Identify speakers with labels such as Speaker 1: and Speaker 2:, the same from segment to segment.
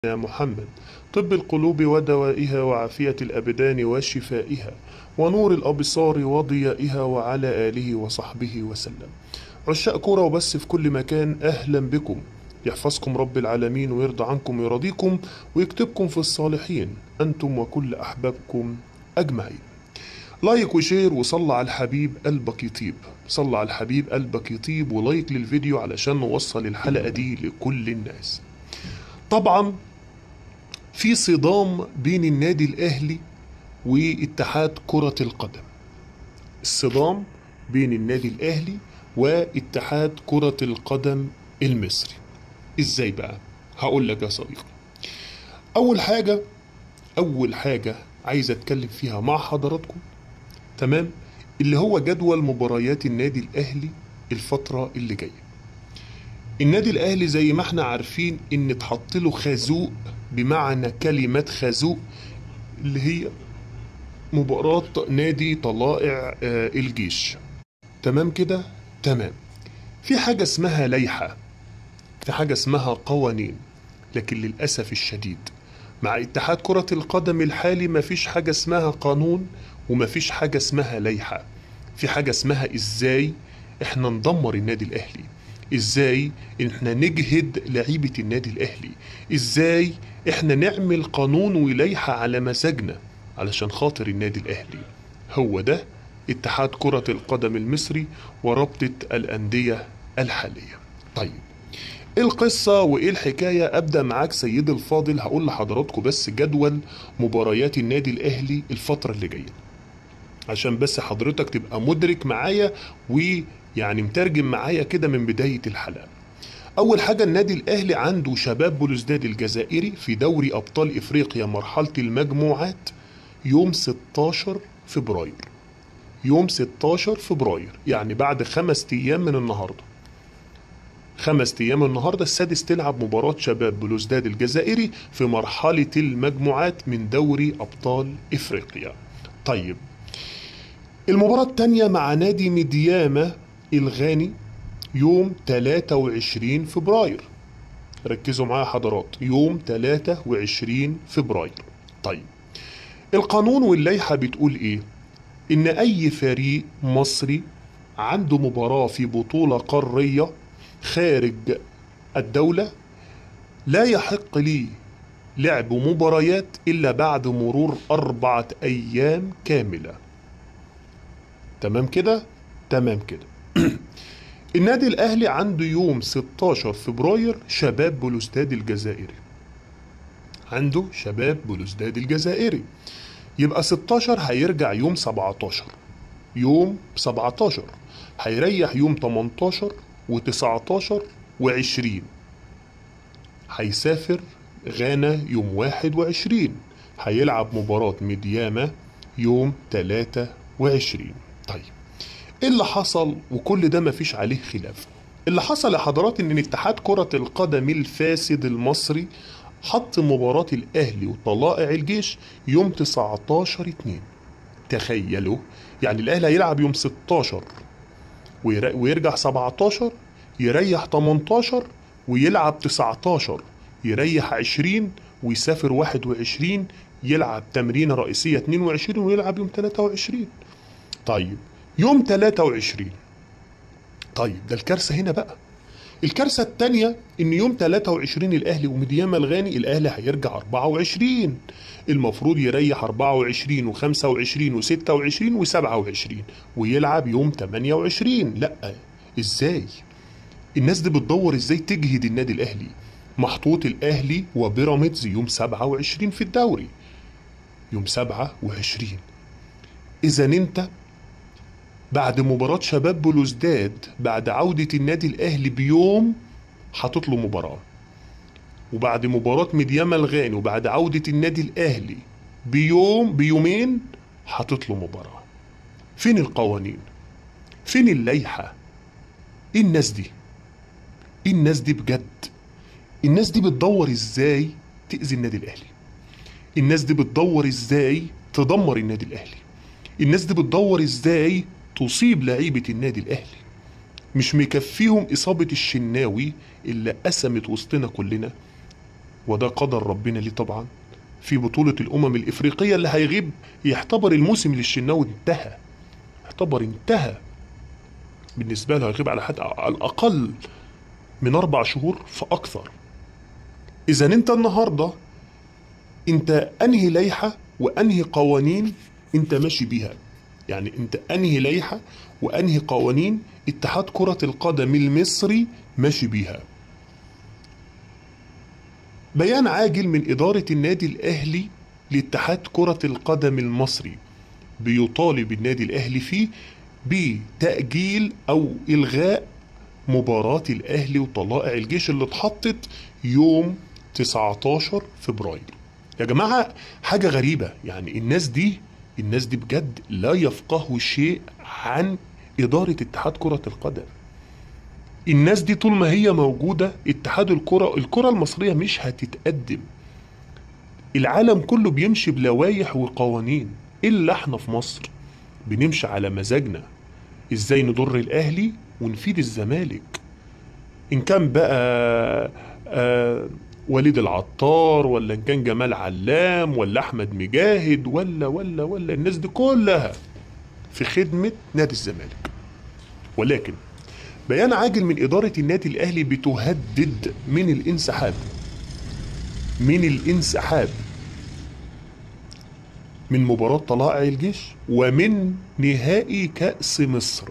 Speaker 1: يا محمد، طب القلوب ودوائها وعافية الأبدان وشفائها ونور الأبصار وضيائها وعلى آله وصحبه وسلم. عشاق كورة وبس في كل مكان، أهلا بكم. يحفظكم رب العالمين ويرضى عنكم ويرضيكم ويكتبكم في الصالحين أنتم وكل أحبابكم أجمعين. لايك وشير وصلى على الحبيب قلبك يطيب، صلى على الحبيب قلبك يطيب، ولايك للفيديو علشان نوصل الحلقة دي لكل الناس. طبعا في صدام بين النادي الأهلي واتحاد كرة القدم. الصدام بين النادي الأهلي واتحاد كرة القدم المصري. ازاي بقى؟ هقول لك يا صديقي. أول حاجة عايز أتكلم فيها مع حضراتكم، تمام، اللي هو جدول مباريات النادي الأهلي الفترة اللي جاية. النادي الأهلي زي ما احنا عارفين إن اتحط له خازوق، بمعنى كلمة خازوق، اللي هي مباراة نادي طلائع الجيش. تمام كده؟ تمام. في حاجة اسمها لائحة، في حاجة اسمها قوانين، لكن للأسف الشديد مع اتحاد كرة القدم الحالي مفيش حاجة اسمها قانون ومفيش حاجة اسمها لائحة. في حاجة اسمها ازاي احنا ندمر النادي الأهلي، ازاي احنا نجهد لعيبة النادي الأهلي، ازاي احنا نعمل قانون ولائحة على مزاجنا علشان خاطر النادي الأهلي. هو ده اتحاد كرة القدم المصري ورابطة الأندية الحالية. طيب، ايه القصة وايه الحكاية؟ ابدأ معاك سيدي الفاضل، هقول لحضراتكم بس جدول مباريات النادي الاهلي الفترة اللي جاية عشان بس حضرتك تبقى مدرك معايا ويعني مترجم معايا كده من بداية الحلقة. اول حاجة، النادي الاهلي عنده شباب بلوزداد الجزائري في دوري ابطال افريقيا مرحلة المجموعات يوم 16 فبراير. يوم 16 فبراير يعني بعد 5 ايام من النهارده. 5 أيام النهاردة السادس تلعب مباراة شباب بلوزداد الجزائري في مرحلة المجموعات من دوري أبطال إفريقيا. طيب، المباراة الثانية مع نادي ميدياما الغاني يوم 23 فبراير. ركزوا معايا حضرات، يوم 23 فبراير. طيب، القانون واللائحة بتقول إيه؟ إن أي فريق مصري عنده مباراة في بطولة قارية خارج الدولة لا يحق لي لعب مباريات إلا بعد مرور 4 أيام كاملة. تمام كده؟ تمام كده. النادي الأهلي عنده يوم 16 فبراير شباب بلوزداد الجزائري. عنده شباب بلوزداد الجزائري، يبقى 16 هيرجع يوم 17. يوم 17 هيريح يوم 18 و19 و20. هيسافر غانا يوم 21. هيلعب مباراة ميدياما يوم 23. طيب، ايه اللي حصل؟ وكل ده مفيش عليه خلاف. اللي حصل يا حضرات ان اتحاد كرة القدم الفاسد المصري حط مباراة الاهلي وطلائع الجيش يوم 19/2. تخيلوا، يعني الاهلي هيلعب يوم 16 ويرجع 17، يريح 18 ويلعب 19، يريح 20 ويسافر 21، يلعب تمرينة رئيسية 22 ويلعب يوم 23. طيب، يوم 23. طيب، ده الكارثة هنا بقى. الكارثة التانية ان يوم 23 الاهلي وميدياما الغاني الاهلي هيرجع 24، المفروض يريح 24 و25 و26 و27 ويلعب يوم 28. لا، ازاي؟ الناس دي بتدور ازاي تجهد النادي الاهلي. محطوط الاهلي وبيراميدز يوم 27 في الدوري، يوم 27. اذا انت بعد مباراة شباب بلوزداد، بعد عودة النادي الاهلي بيوم، حاطط له مباراة، وبعد مباراة ميدياما الغاني وبعد عودة النادي الاهلي بيومين حاطط له مباراة. فين القوانين؟ فين اللائحة؟ ايه الناس دي؟ ايه الناس دي بجد؟ الناس دي بتدور ازاي تأذي النادي الاهلي. الناس دي بتدور ازاي تدمر النادي الاهلي. الناس دي بتدور ازاي تصيب لعيبة النادي الاهلي. مش مكفيهم اصابة الشناوي اللي قسمت وسطنا كلنا، وده قدر ربنا ليه طبعا. في بطولة الأمم الإفريقية اللي هيغيب، يعتبر الموسم للشناوي انتهى، يعتبر انتهى بالنسبة له، هيغيب على الأقل من 4 شهور فأكثر. إذا أنت النهاردة أنت أنهي لائحة وأنهي قوانين أنت ماشي بيها؟ يعني أنت أنهي لائحة وأنهي قوانين اتحاد كرة القدم المصري ماشي بيها؟ بيان عاجل من إدارة النادي الأهلي لاتحاد كرة القدم المصري بيطالب النادي الأهلي فيه بتأجيل أو إلغاء مباراة الأهلي وطلائع الجيش اللي اتحطت يوم 19 فبراير. يا جماعة حاجة غريبة، يعني الناس دي بجد لا يفقهوا شيء عن إدارة اتحاد كرة القدم. الناس دي طول ما هي موجودة اتحاد الكرة المصرية مش هتتقدم. العالم كله بيمشي بلوائح وقوانين، إلا احنا في مصر بنمشي على مزاجنا، ازاي نضر الأهلي ونفيد الزمالك. إن كان بقى وليد العطار، ولا إن كان جمال علام، ولا أحمد مجاهد، ولا الناس دي كلها في خدمة نادي الزمالك. ولكن بيان عاجل من إدارة النادي الأهلي بتهدد من الانسحاب من مباراة طلائع الجيش ومن نهائي كأس مصر.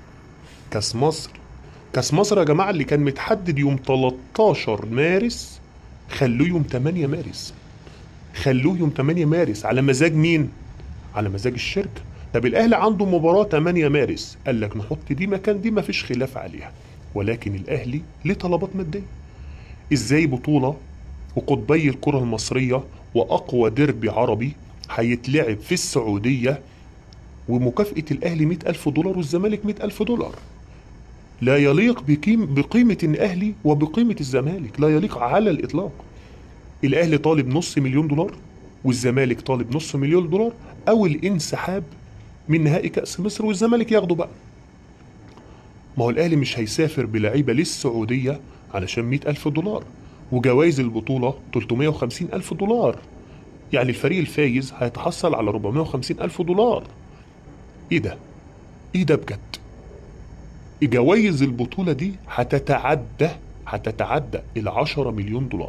Speaker 1: كأس مصر يا جماعة اللي كان متحدد يوم 13 مارس خلوه يوم 8 مارس، خلوه يوم 8 مارس على مزاج مين؟ على مزاج الشركة. طب الأهلي عنده مباراة 8 مارس، قال لك نحط دي مكان دي، مفيش خلاف عليها. ولكن الأهلي ليه طلبات مادية. ازاي بطولة وقطبي الكرة المصرية وأقوى ديربي عربي هيتلعب في السعودية ومكافأة الأهلي $100,000 والزمالك $100,000؟ لا يليق بقيمة الأهلي وبقيمة الزمالك، لا يليق على الإطلاق. الأهلي طالب $500,000 والزمالك طالب $500,000 أو الانسحاب من نهائي كأس مصر، والزمالك ياخده بقى. ما هو الأهلي مش هيسافر بلعيبة للسعودية علشان $100,000 وجوائز البطولة $350,000. يعني الفريق الفايز هيتحصل على $450,000. ايه ده؟ ايه ده بجد؟ جوائز البطولة دي هتتعدى $10 مليون،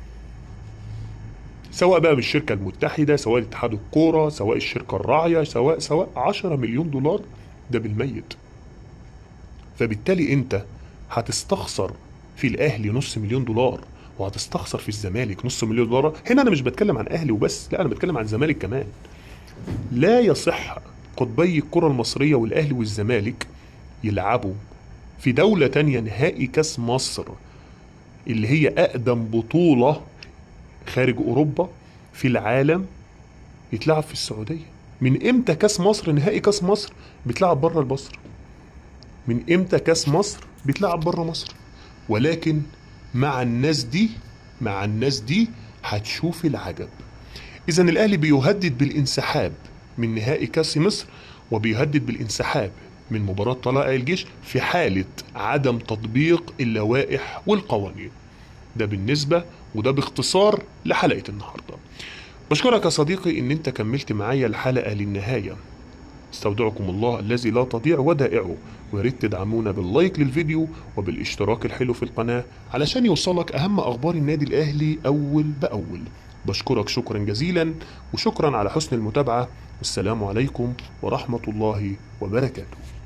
Speaker 1: سواء بقى بالشركة المتحدة، سواء اتحاد الكورة، سواء الشركة الراعية، سواء $10 مليون ده بالميت. فبالتالي انت هتستخسر في الأهلي $500,000 وهتستخسر في الزمالك $500,000. هنا أنا مش بتكلم عن أهلي وبس، لا، أنا بتكلم عن زمالك كمان. لا يصح قطبي الكرة المصرية والأهلي والزمالك يلعبوا في دولة تانية نهائي كاس مصر اللي هي أقدم بطولة خارج أوروبا في العالم يتلعب في السعودية. من إمتى كاس مصر، نهائي كاس مصر بيتلعب بره مصر؟ من إمتى كاس مصر بيتلعب بره مصر؟ ولكن مع الناس دي هتشوف العجب. إذا الأهلي بيهدد بالانسحاب من نهائي كاس مصر وبيهدد بالانسحاب من مباراة طلائع الجيش في حالة عدم تطبيق اللوائح والقوانين. ده بالنسبة وده باختصار لحلقة النهاردة. بشكرك يا صديقي ان انت كملت معايا الحلقة للنهاية. استودعكم الله الذي لا تضيع ودائعه، وياريت تدعمونا باللايك للفيديو وبالاشتراك الحلو في القناة علشان يوصلك اهم اخبار النادي الاهلي اول باول. بشكرك شكرا جزيلا، وشكرا على حسن المتابعة، والسلام عليكم ورحمة الله وبركاته.